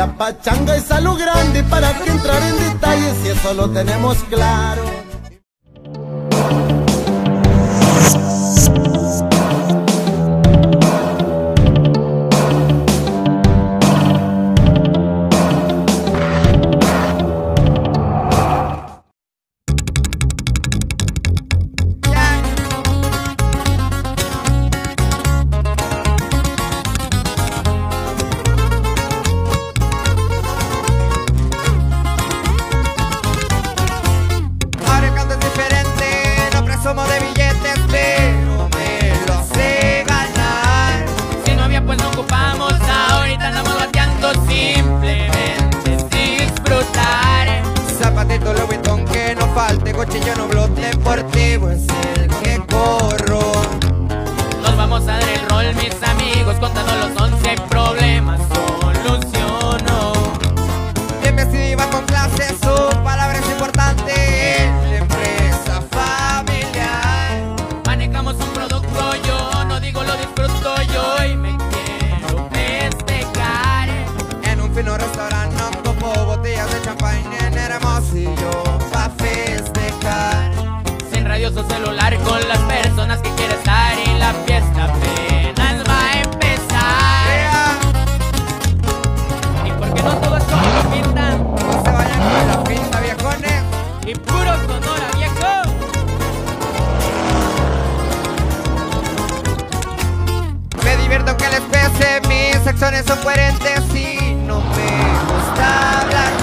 La pachanga es algo grande, para que entrar en detalles si eso lo tenemos claro. Somos de billetes, pero me lo sé ganar. Si no había, pues no ocupamos. Ahorita andamos bateando, simplemente disfrutar. Zapatito Louis Vuitton que no falte, cochillo no blot deportivo es el que corro. Nos vamos a dar el rol, mis amigos, contando los 11 problemas, soluciono. Bien vestido y va con clase, su palabra es importante en la empresa familiar. Manejamos un producto, yo no digo lo disfruto yo y me quiero festejar. En un fino restaurante no topo botellas de champagne en Hermosillo pa' festejar. Sin radioso celular con las personas que quiere estar y la fiesta apenas va a empezar. Y porque no todo es como lo pintan, No se vayan con la pinta, viejones. y puro Sonora, viejo. Me divierto que les pese, mis acciones son coherentes y no me gusta hablar